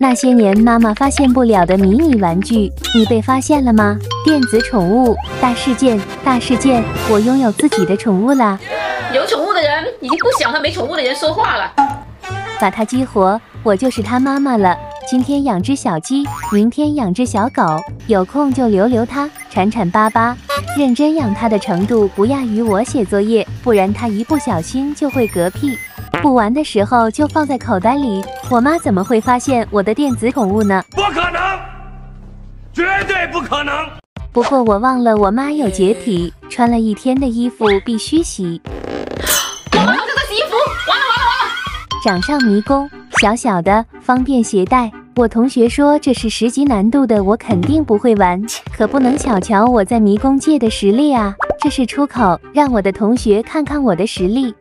那些年妈妈发现不了的迷你玩具，你被发现了吗？电子宠物大事件，大事件！我拥有自己的宠物啦！ 有宠物的人已经不想和没宠物的人说话了。 把它激活，我就是它妈妈了。今天养只小鸡，明天养只小狗，有空就溜溜它，铲铲巴巴。认真养它的程度不亚于我写作业，不然它一不小心就会嗝屁。不玩的时候就放在口袋里，我妈怎么会发现我的电子宠物呢？ 不可能，绝对不可能。 不过我忘了我妈有洁癖，穿了一天的衣服必须洗。 我妈好像在洗衣服，完了！ 掌上迷宫，小小的，方便携带。我同学说这是10级难度的，我肯定不会玩，可不能小瞧我在迷宫界的实力啊！这是出口，让我的同学看看我的实力。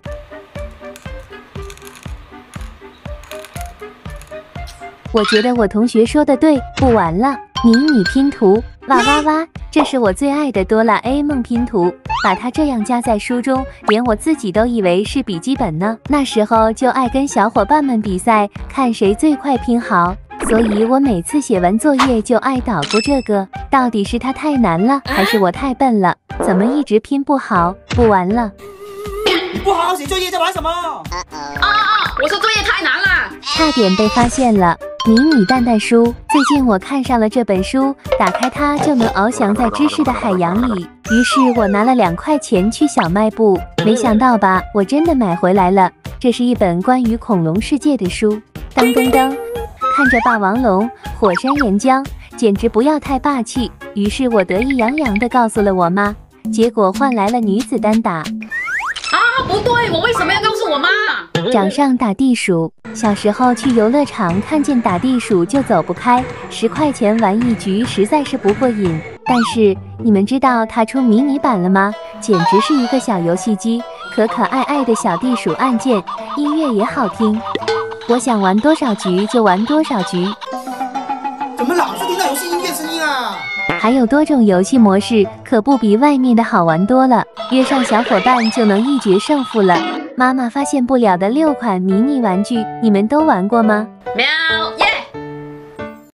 我觉得我同学说的对，不玩了。迷你拼图，哇哇哇！这是我最爱的哆啦 A 梦拼图，把它这样夹在书中，连我自己都以为是笔记本呢。那时候就爱跟小伙伴们比赛，看谁最快拼好。所以我每次写完作业就爱捣鼓这个，到底是它太难了，还是我太笨了？怎么一直拼不好？不玩了。 你不好好写作业在玩什么？ 我说作业太难了， 差点被发现了。迷你蛋蛋书，最近我看上了这本书，打开它就能翱翔在知识的海洋里。于是我拿了2块钱去小卖部，没想到吧，我真的买回来了。这是一本关于恐龙世界的书。噔噔噔，看着霸王龙、火山岩浆，简直不要太霸气。于是我得意洋洋地告诉了我妈，结果换来了女子单打。 不对，我为什么要告诉我妈？ 掌上打地鼠，小时候去游乐场看见打地鼠就走不开，10块钱玩一局实在是不过瘾。但是你们知道它出迷你版了吗？简直是一个小游戏机，可爱爱的小地鼠按键，音乐也好听。我想玩多少局就玩多少局。 怎么老是听到游戏音乐声音啊？ 还有多种游戏模式，可不比外面的好玩多了。约上小伙伴就能一决胜负了。妈妈发现不了的6款迷你玩具，你们都玩过吗？ 喵。